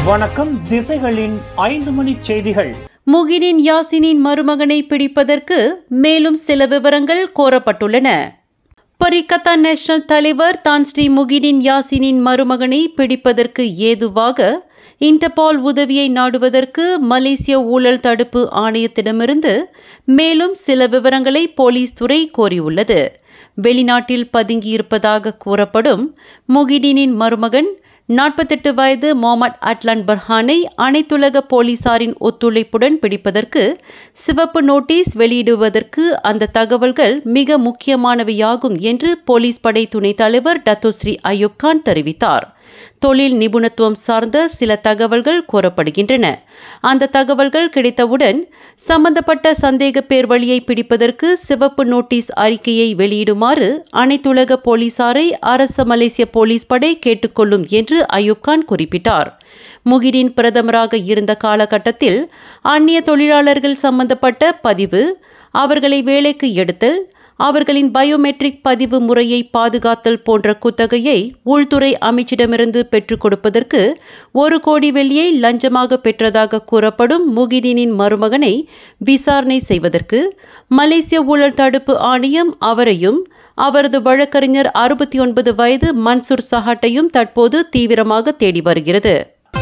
வணக்கம். திசைகளின் 5 மணி செய்திகள். முகினின் யாசினின் மருமகனை பிடிப்பதற்கு மேலும் சில விவரங்கள் கோரப்பட்டுள்ளன. பரிகத்தா நேஷனல் தலைவர் தான் ஸ்ரீ முகினின் யாசினின் மருமகனை பிடிப்பதற்கு ஏதுவாக இன்டர்பால் உதவியை நாடுவதற்கு மலேசிய ஊழல் தடுப்பு ஆணையத்திடமிருந்து மேலும் சில விவரங்களை போலீஸ் துறை கோரியுள்ளது. வெளிநாட்டில் பதுங்கியிருப்பதாக கூறப்படும் முகினினின் மருமகன் 48 வயது மொஹமட் அட்லான் பர்ஹானை அனைத்துலக போலீசாரின் ஒத்துழைப்புடன் பிடிப்பதற்கு சிவப்பு நோட்டீஸ் வெளியிடுவதற்கு அந்த தகவல்கள் மிக முக்கியமானவையாகும் என்று போலீஸ் படை துணைத் தலைவர் டத்தோஸ்ரீ அயூப் கான் தெரிவித்தார். தொழில் நிபுணத்துவம் சார்ந்த சில தகவல்கள் கோரப்படுகின்றன. அந்த தகவல்கள் கிடைத்தவுடன் சம்பந்தப்பட்ட சந்தேக பேர் வழியை பிடிப்பதற்கு சிவப்பு நோட்டீஸ் அறிக்கையை வெளியிடுமாறு அனைத்துலக போலீசாரை அரச மலேசிய போலீஸ் படை கேட்டுக்கொள்ளும் என்று அயூப் கான் குறிப்பிட்டார். முகினின் பிரதமராக இருந்த காலகட்டத்தில் அந்நிய தொழிலாளர்கள் சம்பந்தப்பட்ட பதிவு, அவர்களை வேலைக்கு எடுத்தல், அவர்களின் பயோமெட்ரிக் பதிவு முறையை பாதுகாத்தல் போன்ற குத்தகையை உள்துறை அமைச்சிடமிருந்து பெற்றுக் கொடுப்பதற்கு 1 கோடி வெள்ளியை லஞ்சமாக பெற்றதாக கூறப்படும் முகினினின் மருமகனை விசாரணை செய்வதற்கு மலேசிய ஊழல் தடுப்பு ஆணையம் அவரையும் அவரது வழக்கறிஞர் 69 வயது மன்சூர் சஹாட்டையும் தற்போது தீவிரமாக தேடி வருகிறது.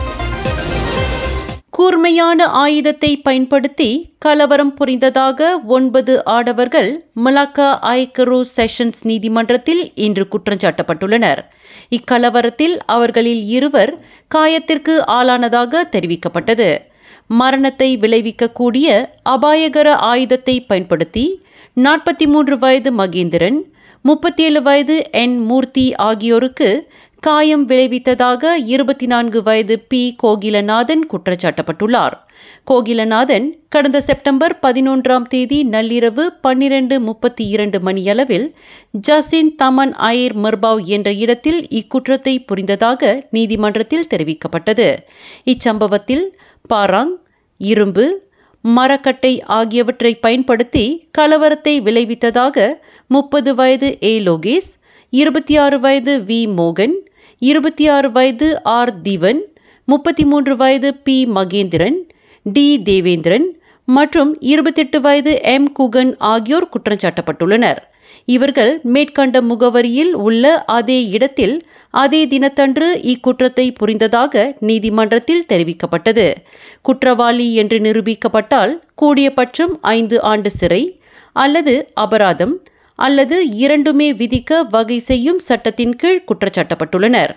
கூர்மையான ஆயுதத்தை பயன்படுத்தி கலவரம் புரிந்ததாக 9 ஆடவர்கள் மலாக்கா ஐக்கரு செஷன்ஸ் நீதிமன்றத்தில் இன்று குற்றஞ்சாட்டப்பட்டுள்ளனர். இக்கலவரத்தில் அவர்களில் 2 காயத்திற்கு ஆளானதாக தெரிவிக்கப்பட்டது. மரணத்தை விளைவிக்கக்கூடிய அபாயகர ஆயுதத்தை பயன்படுத்தி 43 வயது மகேந்திரன், 37 வயது என் மூர்த்தி ஆகியோருக்கு காயம் விளைவித்ததாக 24 வயது பி கோகிலநாதன் குற்றச்சாட்டப்பட்டுள்ளார். கோகிலநாதன் கடந்த செப்டம்பர் 11ஆம் தேதி நள்ளிரவு 12:32 மணியளவில் ஜசின் தமன் அயர் மர்பாவ் என்ற இடத்தில் இக்குற்றத்தை புரிந்ததாக நீதிமன்றத்தில் தெரிவிக்கப்பட்டது. இச்சம்பவத்தில் பாராங், இரும்பு, மரக்கட்டை ஆகியவற்றை பயன்படுத்தி கலவரத்தை விளைவித்ததாக 30 வயது ஏ லோகேஷ், 26 வயது வி மோகன், 26 வயது ஆர் திவன், 33 வயது பி மகேந்திரன், டி தேவேந்திரன் மற்றும் 28 வயது எம் குகன் ஆகியோர் குற்றஞ்சாட்டப்பட்டுள்ளனர். இவர்கள் மேற்கண்ட முகவரியில் உள்ள அதே இடத்தில் அதே தினத்தன்று இக்குற்றத்தை புரிந்ததாக நீதிமன்றத்தில் தெரிவிக்கப்பட்டது. குற்றவாளி என்று நிரூபிக்கப்பட்டால் கூடியபட்சம் 5 ஆண்டு சிறை அல்லது அபராதம் அல்லது இரண்டுமே விதிக்க வகை செய்யும் சட்டத்தின் கீழ் குற்றச்சாட்டப்பட்டுள்ளனர்.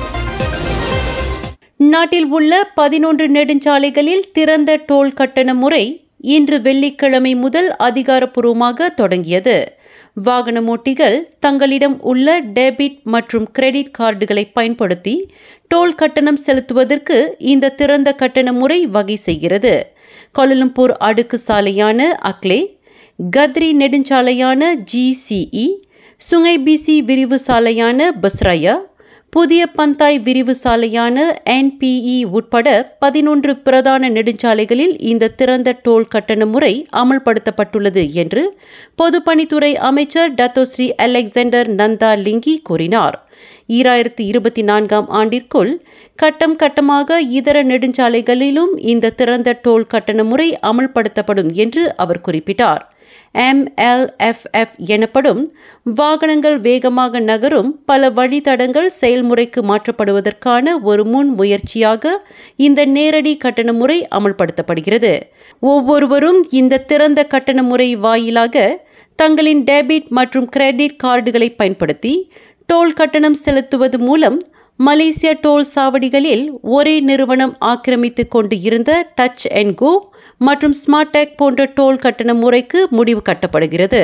நாட்டில் உள்ள 11 நெடுஞ்சாலைகளில் திறந்த டோல் கட்டண முறை இன்று வெள்ளிக்கிழமை முதல் அதிகாரப்பூர்வமாக தொடங்கியது. வாகனமோட்டிகள் தங்களிடம் உள்ள டெபிட் மற்றும் கிரெடிட் கார்டுகளை பயன்படுத்தி டோல் கட்டணம் செலுத்துவதற்கு இந்த திறந்த கட்டண முறை வகை செய்கிறது. கோலாலம்பூர் அடுக்கு சாலையான அக்லே, கத்ரி நெடுஞ்சாலையான GCE, சுங்கை பிசி விரிவு சாலையான பஸ்ராயா, புதிய பந்தாய் விரிவு சாலையான NPE உட்பட 11 பிரதான நெடுஞ்சாலைகளில் இந்த திறந்த டோல் கட்டண முறை அமல்படுத்தப்பட்டுள்ளது என்று பொதுப்பணித்துறை அமைச்சர் டத்தோஸ்ரீ அலெக்சாண்டர் நந்தா லிங்கி கூறினார். 2024ஆம் ஆண்டிற்குள் கட்டம் கட்டமாக இதர நெடுஞ்சாலைகளிலும் இந்த திறந்த டோல் கட்டண முறை அமல்படுத்தப்படும் என்று அவர் குறிப்பிட்டார். MLFF எனப்படும் வாகனங்கள் வேகமாக நகரும் பல வழித்தடங்கள் செயல்முறைக்கு மாற்றப்படுவதற்கான ஒரு முன் முயற்சியாக இந்த நேரடி கட்டண முறை அமல்படுத்தப்படுகிறது. ஒவ்வொருவரும் இந்த திறந்த கட்டண முறை வாயிலாக தங்களின் டெபிட் மற்றும் கிரெடிட் கார்டுகளை பயன்படுத்தி டோல் கட்டணம் செலுத்துவது மூலம் மலேசிய டோல் சாவடிகளில் ஒரே நிறுவனம் ஆக்கிரமித்துக் கொண்டு இருந்த டச் அண்ட் கோ மற்றும் ஸ்மார்ட் டேக் போன்ற டோல் கட்டண முறைக்கு முடிவு கட்டப்படுகிறது.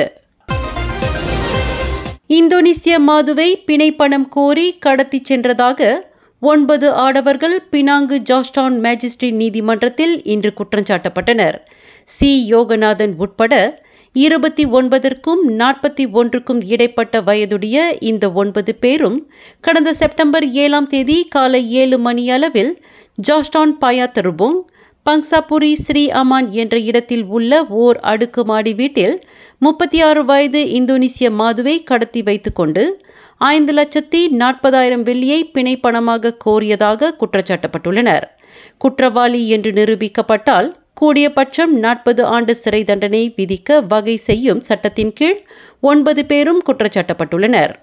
இந்தோனேசிய மாதுவை பிணை பணம் கோரி கடத்தி சென்றதாக 9 ஆடவர்கள் பினாங்கு ஜார்ஜ்டவுன் மேஜிஸ்ட்ரேட் நீதிமன்றத்தில் இன்று குற்றஞ்சாட்டப்பட்டனர். சி யோகநாதன் உட்பட 29க்கும் 41க்கும் இடைப்பட்ட வயதுடைய இந்த 9 பேரும் கடந்த செப்டம்பர் 7ஆம் தேதி காலை 7 மணியளவில் Georgetown Paya Terubong Pangsapuri Sri Aman என்ற இடத்தில் உள்ள ஓர் அடுக்குமாடி வீட்டில் 36 வயது இந்தோனேசிய மாதுவை கடத்தி வைத்துக்கொண்டு 5,40,000 வெள்ளியை பிணை பணமாக கோரியதாக குற்றச்சாட்டப்பட்டுள்ளனர். குற்றவாளி என்று நிரூபிக்கப்பட்டால் கூடியபட்சம் 40 ஆண்டு சிறை தண்டனை விதிக்க வகை செய்யும் சட்டத்தின் கீழ் 9 பேரும் குற்றச்சாட்டப்பட்டுள்ளனர்.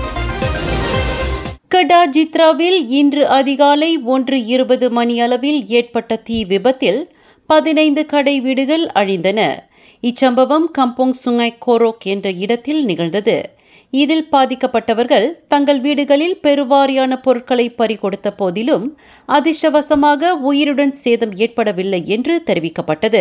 கடா ஜித்ராவில் இன்று அதிகாலை 1:20 மணியளவில் ஏற்பட்ட தீ விபத்தில் 15 கடை வீடுகள் அழிந்தன. இச்சம்பவம் கம்போங் சுங்காய் கோரோக் என்ற இடத்தில் நிகழ்ந்தது. இதில் பாதிக்கப்பட்டவர்கள் தங்கள் வீடுகளில் பெருவாரியான பொருட்களை பறிகொடுத்த போதிலும் அதிர்ஷ்டவசமாக உயிருடன் சேதம் ஏற்படவில்லை என்று தெரிவிக்கப்பட்டது.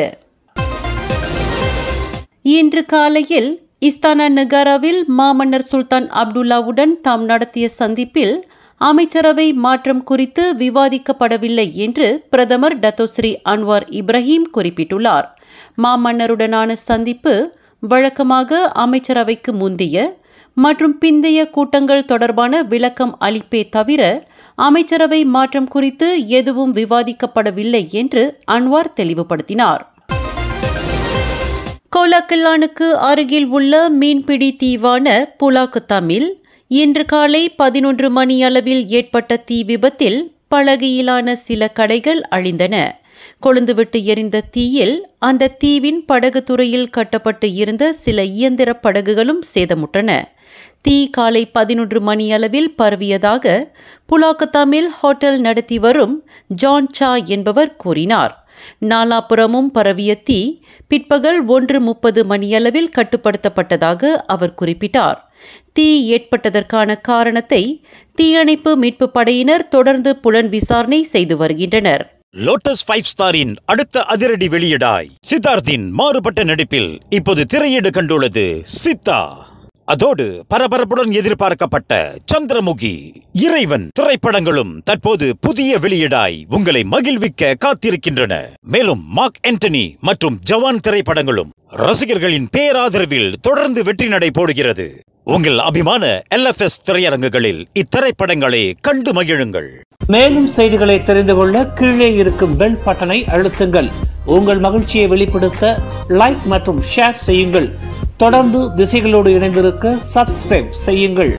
இன்று காலையில் இஸ்தானா நகாராவில் மாமன்னர் சுல்தான் அப்துல்லாவுடன் தாம் நடத்திய சந்திப்பில் அமைச்சரவை மாற்றம் குறித்து விவாதிக்கப்படவில்லை என்று பிரதமர் டத்தோஸ்ரீ அன்வார் இப்ராஹிம் குறிப்பிட்டுள்ளார். மாமன்னருடனான சந்திப்பு வழக்கமாக அமைச்சரவைக்கு முந்தைய மற்றும் பிந்தைய கூட்டங்கள் தொடர்பான விளக்கம் அளிப்பே தவிர அமைச்சரவை மாற்றம் குறித்து எதுவும் விவாதிக்கப்படவில்லை என்று அன்வார் தெளிவுபடுத்தினார். கோலாக்கல்லானுக்கு அருகில் உள்ள மீன்பிடி தீவான புலாக்கு தமில் இன்று காலை 11 மணியளவில் ஏற்பட்ட தீ விபத்தில் பலகையிலான சில கடைகள் அழிந்தன. கொழுந்துவிட்டு எரிந்த தீயில் அந்த தீவின் படகு துறையில் கட்டப்பட்டு இருந்த சில இயந்திர படகுகளும் சேதமுற்றன. தீ காலை 11 மணியளவில் பரவியதாக புலாக்கு தமில் ஹோட்டல் நடத்தி வரும் ஜான் சா என்பவர் கூறினார். நாலாபுரமும் பரவிய தீ பிற்பகல் 1:30 மணியளவில் கட்டுப்படுத்தப்பட்டதாக அவர் குறிப்பிட்டார். தீ ஏற்பட்டதற்கான காரணத்தை தீயணைப்பு மீட்பு படையினர் தொடர்ந்து புலன் விசாரணை செய்து வருகின்றனர். லோட்டஸ் 5 ஸ்டாரின் அடுத்த அதிரடி வெளியீடாய் சித்தார்த்தின் மாறுபட்ட நடிப்பில் இப்போது திரையீடு கண்டுள்ளது சித்தா. அதோடு பரபரப்புடன் எதிர்பார்க்கப்பட்ட சந்திரமுகி, இறைவன் திரைப்படங்களும் தற்போது புதிய வெளியீடாய் உங்களை மகிழ்விக்க காத்திருக்கின்றன. மேலும் மார்க் ஆண்டனி மற்றும் ஜவான் திரைப்படங்களும் ரசிகர்களின் பேராதரவில் தொடர்ந்து வெற்றி நடை போடுகிறது. உங்கள் அபிமான LFS திரையரங்குகளில் இத்திரைப்படங்களை கண்டு மகிழுங்கள். மேலும் செய்திகளை தெரிந்து கொள்ள கீழே இருக்கும் பெல் பட்டனை அழுத்துங்கள். உங்கள் மகிழ்ச்சியை வெளிப்படுத்த லைக் மற்றும் ஷேர் செய்யுங்கள். தொடர்ந்து திசைகளோடு இணைந்திருக்க சப்ஸ்கிரைப் செய்யுங்கள்.